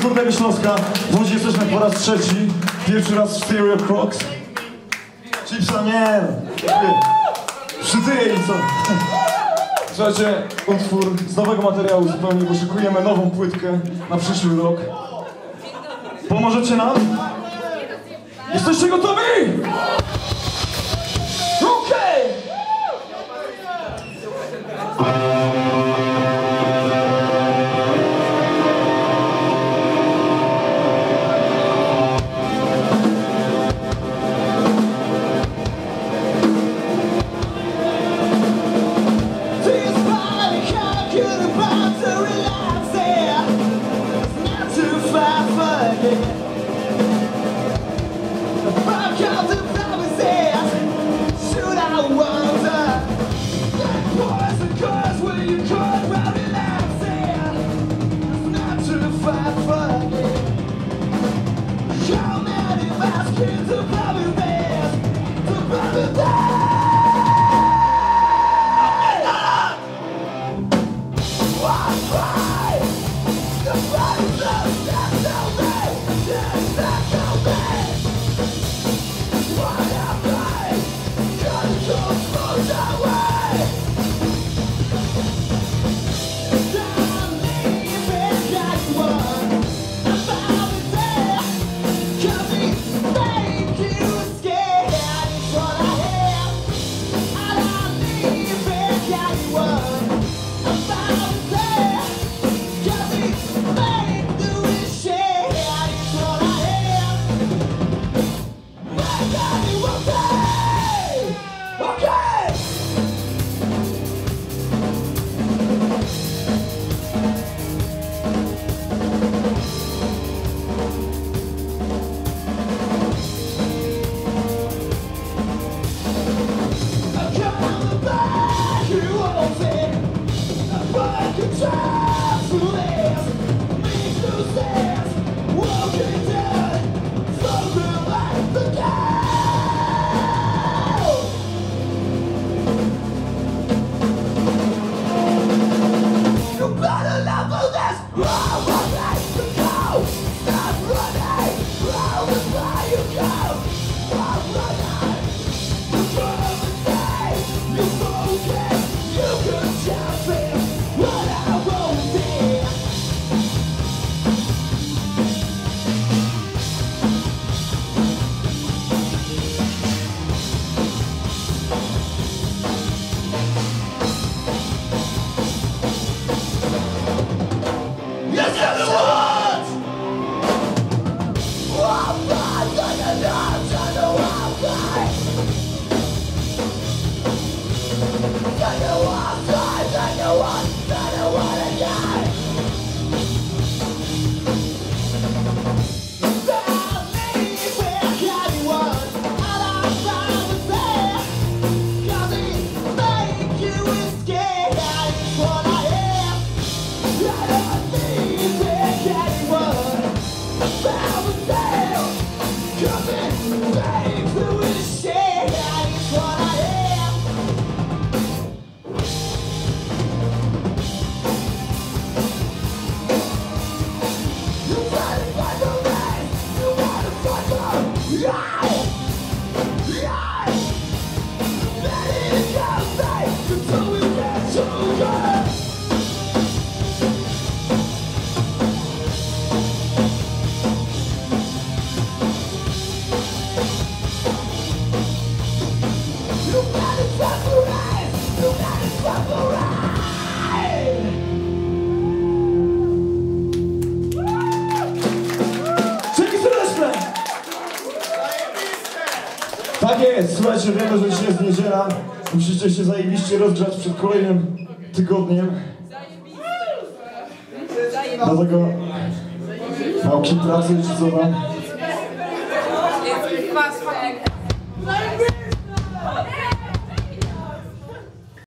Górnego Śląska. W Łodzi jesteśmy po raz trzeci. Pierwszy raz w Stereo Crocs. Chipsa nie. Przytyję i co? Słuchajcie, utwór z nowego materiału zupełnie, bo szykujemy nową płytkę na przyszły rok. Pomożecie nam? Jesteście gotowi? Okej! Tak jest, słuchajcie, wiemy, że dzisiaj jest niedziela. Musicie się zajebiście rozgrzać przed kolejnym tygodniem. Dlatego nauki pracy czy co tam?